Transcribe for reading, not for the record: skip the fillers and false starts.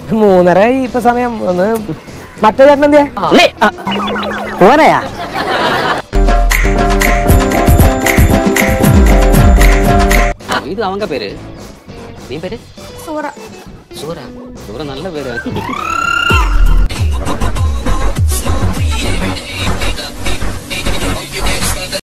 3:30 ഇപ്പൊ സമയം. ഒന്ന് മറ്റേ ചേട്ടൻ എന്തിയാ പോനയാ? ഇത് അവങ്ക പേര്. നീ പേര് സൂറ. സൂറ. സൂറ നല്ല പേര്.